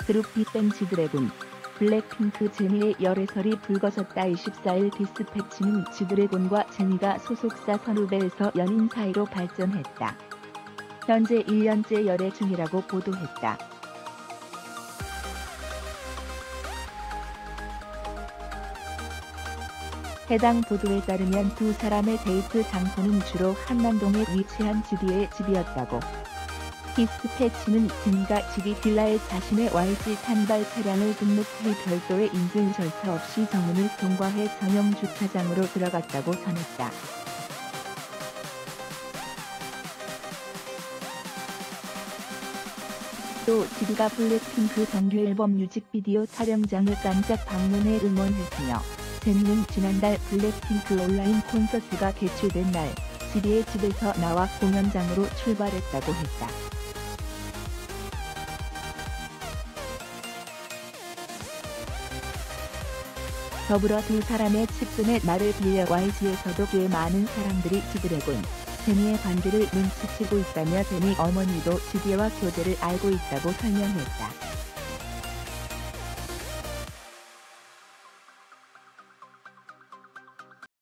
그룹 빅뱅 지드래곤, 블랙핑크 제니의 열애설이 불거졌다. 24일 디스패치는 지드래곤과 제니가 소속사 선후배에서 연인 사이로 발전했다. 현재 1년째 열애 중이라고 보도했다. 해당 보도에 따르면 두 사람의 데이트 장소는 주로 한남동에 위치한 지디의 집이었다고. 디스패치는 제니가 지디 빌라에 자신의 YG 단발 차량을 등록해 별도의 인증 절차 없이 정문을 통과해 전용 주차장으로 들어갔다고 전했다. 또 지디가 블랙핑크 정규 앨범 뮤직비디오 촬영장을 깜짝 방문해 응원했으며 제니는 지난달 블랙핑크 온라인 콘서트가 개최된 날 지디의 집에서 나와 공연장으로 출발했다고 했다. 더불어 두 사람의 측근의 말을 빌려 YG에서도 꽤 많은 사람들이 지드래곤, 제니의 관계를 눈치채고 있다며 제니 어머니도 지디와 교제를 알고 있다고 설명했다.